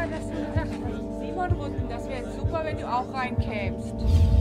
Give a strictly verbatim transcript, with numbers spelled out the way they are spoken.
dass du gesagt hast, Simon Rücken, das wäre super, wenn du auch reinkämst.